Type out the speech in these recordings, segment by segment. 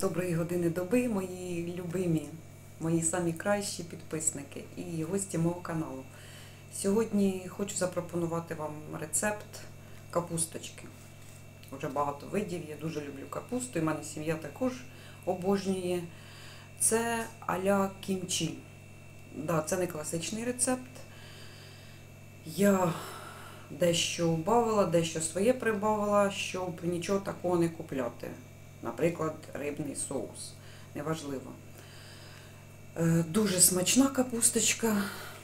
Доброї години доби, мої любимі, мої самі кращі підписники і гості мого каналу. Сьогодні хочу запропонувати вам рецепт капусточки. Вже багато видів, я дуже люблю капусту, і в мене сім'я також обожнює. Це а-ля кімчі. Да, це не класичний рецепт. Я дещо убавила, дещо своє прибавила, щоб нічого такого не купляти. Наприклад, рибний соус. Неважливо. Дуже смачна капусточка.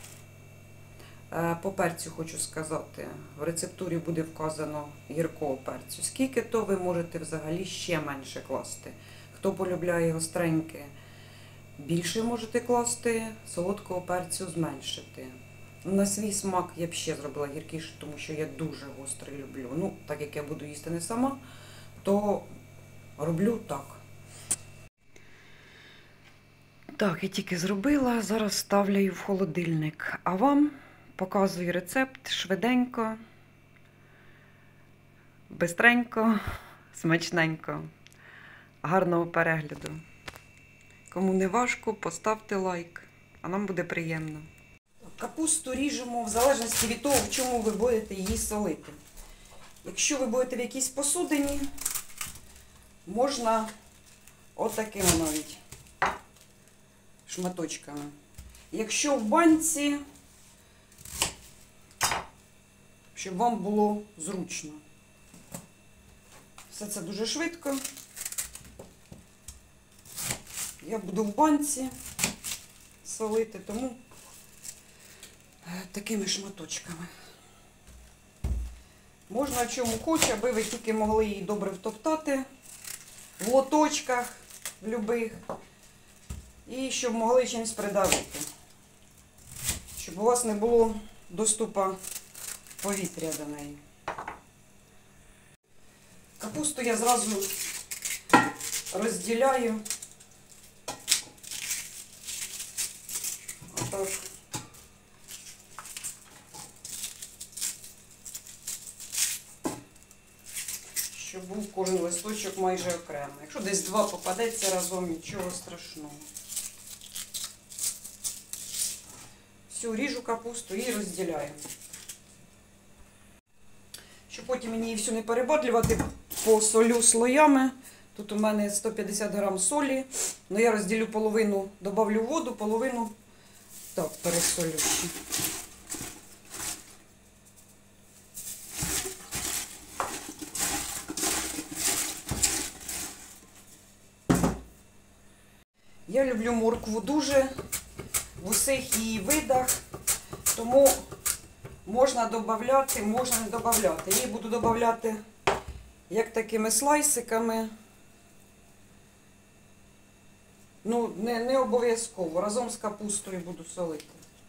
По перцю хочу сказати, в рецептурі буде вказано гіркого перцю. Скільки, то ви можете взагалі ще менше класти. Хто полюбляє гостреньке, більше можете класти, солодкого перцю зменшити. На свій смак я б ще зробила гіркіше, тому що я дуже гострий люблю. Ну, так як я буду їсти не сама, то роблю так. Так, я тільки зробила, зараз ставлю в холодильник. А вам показую рецепт швиденько, бистренько, смачненько. Гарного перегляду. Кому не важко, поставте лайк, а нам буде приємно. Капусту ріжемо в залежності від того, в чому ви будете її солити. Якщо ви будете в якійсь посудині, можна отакими навіть шматочками. Якщо в банці, щоб вам було зручно. Все це дуже швидко. Я буду в банці солити, тому такими шматочками. Можна в чому хоче, аби ви тільки могли її добре втоптати. В лоточках, в любих. І щоб могли чимось придавити. Щоб у вас не було доступу повітря до неї. Капусту я зразу розділяю. Отак. Щоб був кожен листочок майже окремо. Якщо десь два попадеться разом, нічого страшного. Все, ріжу капусту і розділяю. Щоб потім мені її всю не перебадлювати, посолю слоями. Тут у мене 150 грам солі. Но я розділю половину, добавлю воду, половину так пересолю. Я люблю моркву дуже в усіх її видах, тому можна додати, можна не додати. Я її буду додати як такими слайсиками. Ну, не обов'язково. Разом з капустою буду солити.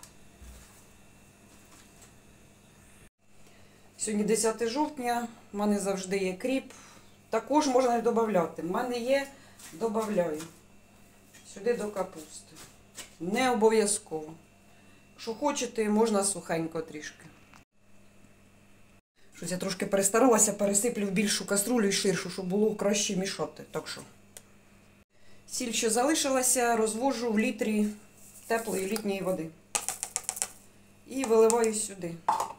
Сьогодні 10 жовтня, в мене завжди є кріп. Також можна не додати. В мене є, додаю. Сюди до капусти. Не обов'язково. Якщо хочете, можна сухенько трішки. Щось я трошки перестаралася, пересиплю в більшу каструлю і ширшу, щоб було краще мішати. Так що. Сіль, що залишилася, розвожу в літрі теплої літньої води. І виливаю сюди.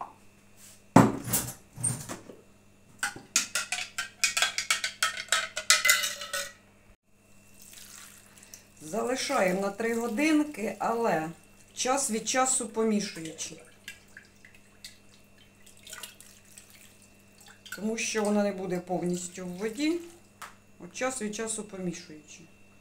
Залишаємо на 3 годинки, але час від часу помішуючи. Тому що вона не буде повністю в воді, от час від часу помішуючи.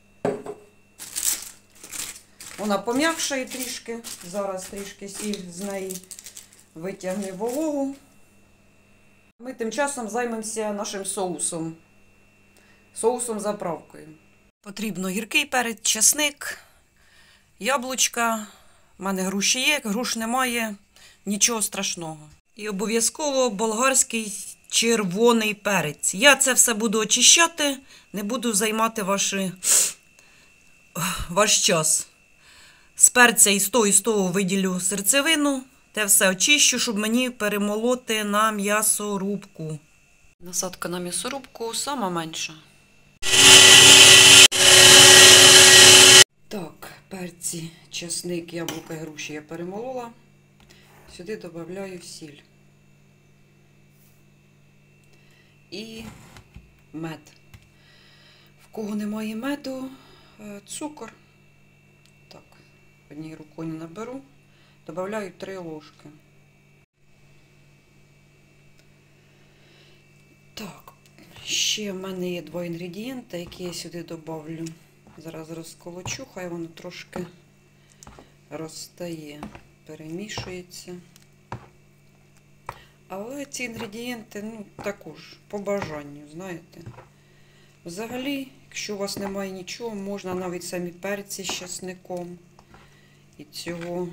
Вона пом'якшає трішки, зараз трішки сіль з неї витягне вологу. Ми тим часом займемося нашим соусом. Соусом-заправкою. Потрібно гіркий перець, чесник, яблучка. У мене груші є, груш немає, нічого страшного. І обов'язково болгарський червоний перець. Я це все буду очищати, не буду займати ваш час. З перця і з того виділю серцевину. Те все очищу, щоб мені перемолоти на м'ясорубку. Насадка на м'ясорубку сама менша. перці, чесник, яблука і груші я перемолола. Сюди додаю сіль. І мед. В кого немає меду, цукор. Так, однією рукою наберу. Добавляю 3 ложки. Так, ще в мене є 2 інгредієнти, які я сюди добавлю. Зараз розколочу, хай воно трошки розтає, перемішується. Але ці інгредієнти, ну, також по бажанню, знаєте. Взагалі, якщо у вас немає нічого, можна навіть самі перці з чесником. І цього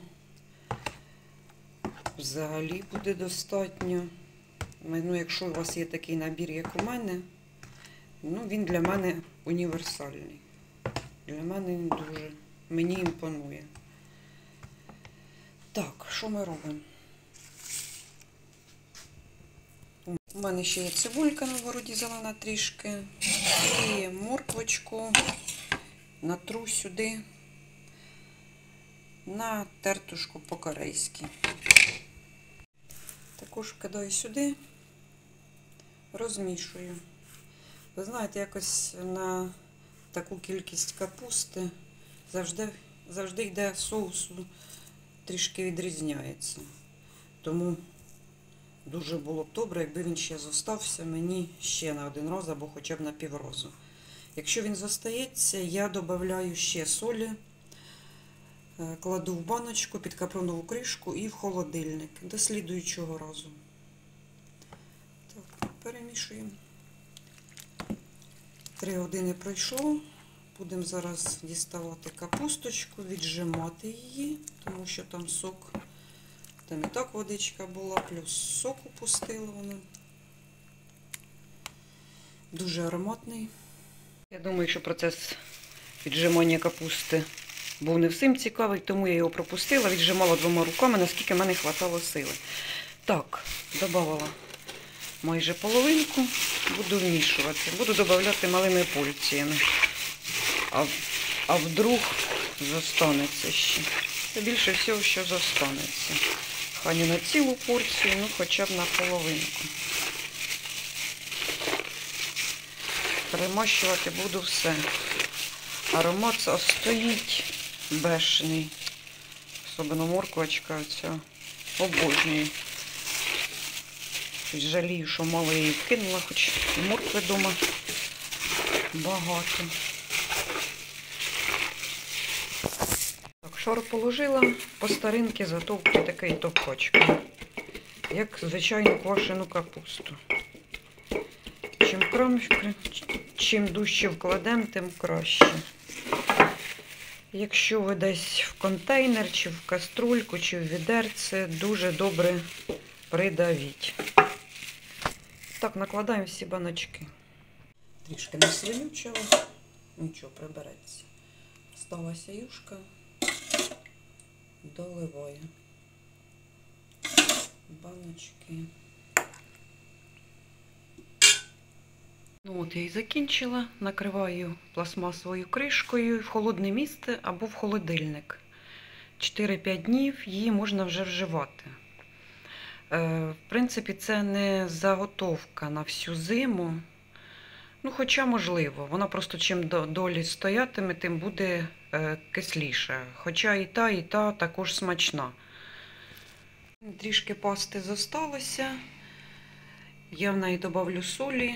взагалі буде достатньо. Ну, якщо у вас є такий набір, як у мене, ну, він для мене універсальний. Для мене він дуже, мені імпонує. Так, що ми робимо? У мене ще є цибулька на вороді зелена трішки. І морквочку натру сюди на тертушку по-корейськи. Також кидаю сюди, розмішую. Ви знаєте, якось на таку кількість капусти завжди йде соусу, трішки відрізняється. Тому дуже було б добре, якби він ще зостався мені ще на 1 раз або хоча б на півразу. Якщо він зостається, я додаю ще солі, кладу в баночку під капронову кришку і в холодильник до слідуючого разу. Так, перемішуємо. 3 години пройшло. Будемо зараз діставати капусточку, віджимати її, тому що там сок, там і так водичка була, плюс соку пустила вона. Дуже ароматний. Я думаю, що процес віджимання капусти був не всім цікавий, тому я його пропустила, віджимала 2 руками, наскільки в мене хватало сили. Так, додавала майже половинку, буду вмішувати, буду додавати малими порціями. А вдруг зостанеться ще. Це більше всього, що зостанеться. Хай не на цілу порцію, ну хоча б на половинку. Перемащувати буду все. Аромат стоїть бешений. Особливо морквочка оця. Обожнюю. Жалію, що мало її вкинула, хоч і моркви вдома багато. Так, шар положила, по старинки затовкую такий товкачкою, як звичайну квашену капусту. Чим дужче вкладемо, тим краще. Якщо ви десь в контейнер, чи в каструльку, чи в відерце, дуже добре придавіть. Так, накладаємо всі баночки. Трішки наслинючила, нічого, прибереться. Сталася юшка, доливаю баночки. Ну от я і закінчила. Накриваю пластмасовою кришкою в холодне місце або в холодильник. 4-5 днів її можна вже вживати. В принципі, це не заготовка на всю зиму. Ну, хоча, можливо, вона просто чим долі стоятиме, тим буде кисліша. Хоча і та також смачна. Трішки пасти зосталося. Я в неї додавлю солі.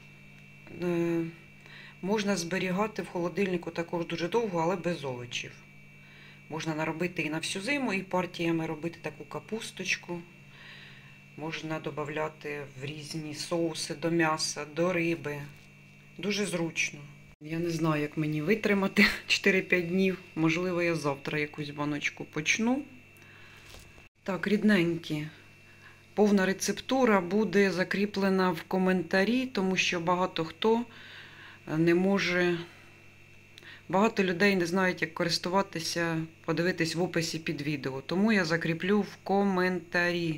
Можна зберігати в холодильнику також дуже довго, але без овочів. Можна наробити і на всю зиму, і партіями робити таку капусточку. Можна додавати в різні соуси до м'яса, до риби. Дуже зручно. Я не знаю, як мені витримати 4-5 днів. Можливо, я завтра якусь баночку почну. Так, рідненькі. Повна рецептура буде закріплена в коментарі, тому що багато хто не може, багато людей не знають, як користуватися, подивитись в описі під відео. Тому я закріплю в коментарі.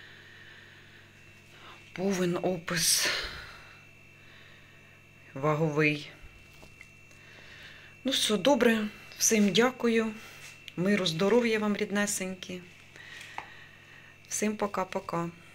Повен опис ваговий. Ну все, добре. Всім дякую. Миру, здоров'я вам, ріднесенькі. Всім пока-пока.